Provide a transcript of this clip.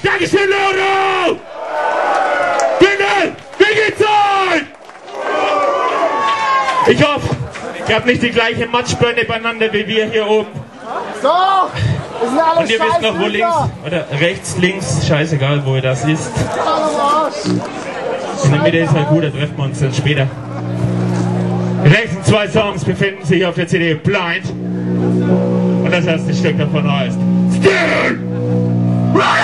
Dankeschön, Loro! Kinder, wie geht's euch? Ich hoffe, ihr habt nicht die gleiche Matschbirne beieinander wie wir hier oben. Doch! Wir sind alle. Und ihr wisst noch, wo links oder rechts, links, scheißegal, wo ihr das ist. In der Mitte ist halt gut, da treffen wir uns dann später. Die nächsten 2 Songs befinden sich auf der CD Blind. Und das erste Stück davon heißt Still Right!